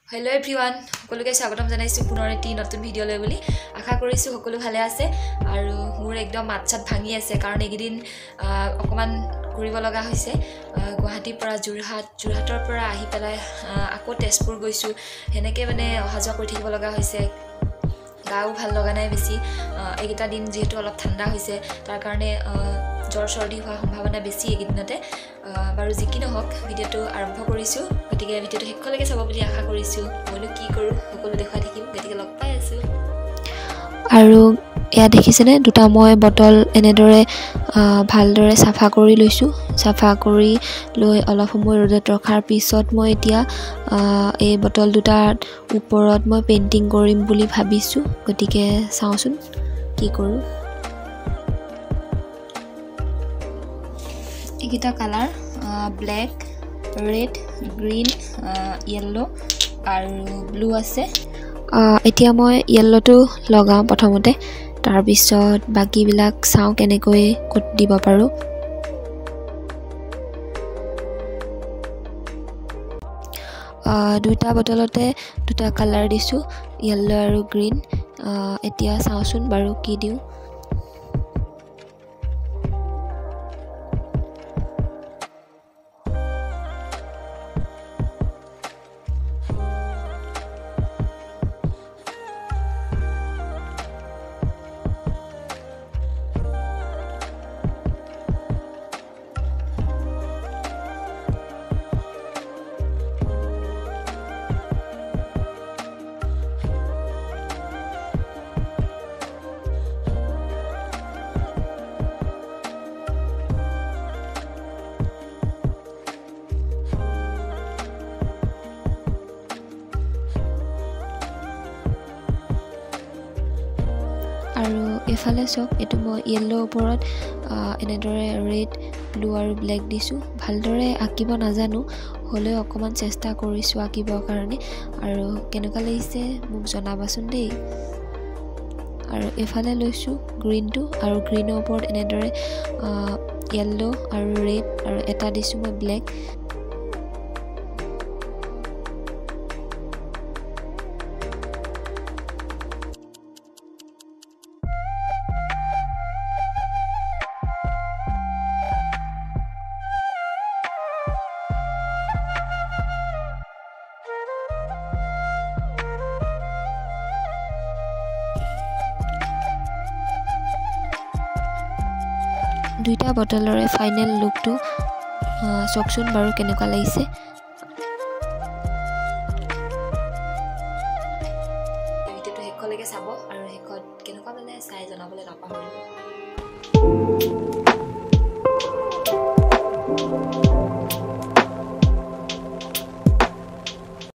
Hello everyone, সকলোকে স্বাগতম জনাইছো পুনৰ এটি নতুন ভিডিঅ' লৈ বুলি আশা কৰিছো সকলো ভালে আছে আৰু মোৰ একদম মাতছাত ভাঙি আছে কাৰণ এইদিন অকমান ঘুৰিব লগা হৈছে গুৱাহাটীৰ পৰা যোৰহাটৰ পৰা আহি পেলাই আকৌ তেজপুৰ গৈছো হেনেকে মানে অহাজা কৰি থাকিব লগা হৈছে গাও ভাল লগা নাই বেছি এইটা দিন যেহেতু অলপ ঠাণ্ডা হৈছে তাৰ কাৰণে জ্বৰ সৰ্দি হোৱা সম্ভাৱনা বেছি এইদিনতে বাৰু যিকি নহওক ভিডিঅ'টো আৰম্ভ কৰিছো গতিকে ভিডিঅ'টো শেষলৈকে চাব বুলি আশা কৰিছো মই কি কৰো সকলো দেখাই থাকিম গতিকে লগ পাই আছো আৰু এয়া দেখিছেনে দুটা মই বটল এনেদৰে ভালদৰে সাফা কৰি লৈছো সাফা কৰি লৈ অলপ সময় ৰ'দত ৰখাৰ পিছত মই এতিয়া এই বটল দুটাৰ ওপৰত মই পেইন্টিং কৰিম বুলি ভাবিছো গতিকে চাওচোন কি কৰো এইটা colour black red green yellow আৰু ব্লু আছে এতিয়া মই ইয়েলোটো লগাও প্ৰথমতে তাৰ পিছত বাকি বিলাক চাও কেনেকৈ কোট দিব পাৰো দুটা বটলতে দুটা কালাৰ দিছো ইয়েলো আৰু গ্ৰীন এতিয়া চাওচোন বাৰু কি দিও আৰু এফালে সব এটো মই ইয়েলো ওপৰত এনেদৰে ৰেড ব্লু আৰু ব্ল্যাক দিছো ভালদৰে আঁকিব নাজানো হলে অকমান চেষ্টা কৰিছো আঁকিবৰ কাৰণে আৰু কেনেকুৱা লাগিছে মোক জনাবাচোন দেই আৰু এফালে লৈছো গ্ৰীনটো আৰু গ্ৰীনৰ ওপৰত এনেদৰে ইয়েলো আৰু ৰেড আৰু এটা দিছো মই ব্ল্যাক দুইটা বটলৰে ফাইনেল লুকটো চকচোন বাৰু কেনেকুৱা লাগিছে ভিডিঅ'টো শেষলৈকে চাব আৰু শেষত কেনেকুৱা মানে চাই জনাবলৈ নাপাহৰিব